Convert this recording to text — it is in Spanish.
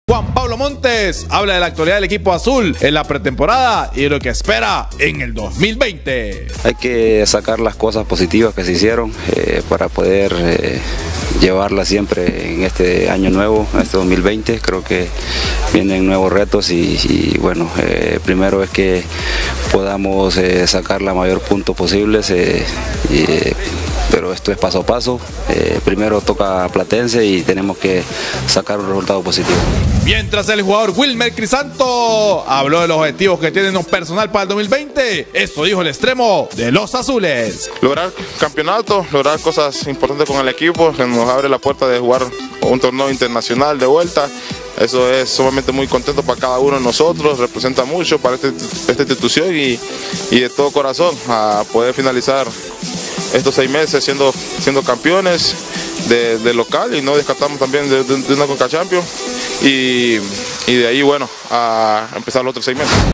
Juan Pablo Montes habla de la actualidad del equipo azul en la pretemporada y de lo que espera en el 2020. Hay que sacar las cosas positivas que se hicieron para poder llevarlas siempre en este año nuevo, en este 2020. Creo que vienen nuevos retos y bueno, primero es que podamos sacar la mayor punto posible, pero esto es paso a paso. Primero toca Platense y tenemos que sacar un resultado positivo. Mientras el jugador Wilmer Crisanto habló de los objetivos que tienen un personal para el 2020, esto dijo el extremo de los azules. Lograr campeonato, lograr cosas importantes con el equipo, que nos abre la puerta de jugar un torneo internacional de vuelta. Eso es sumamente muy contento para cada uno de nosotros, representa mucho para esta institución y de todo corazón a poder finalizar estos 6 meses siendo campeones de local y no descartamos también de una Conca Champions y de ahí, bueno, a empezar los otros 6 meses.